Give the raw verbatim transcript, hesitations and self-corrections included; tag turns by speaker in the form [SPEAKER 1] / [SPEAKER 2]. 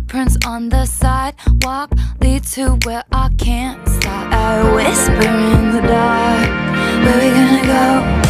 [SPEAKER 1] Footprints on the sidewalk lead to where I can't stop. I whisper in the dark, where we gonna go?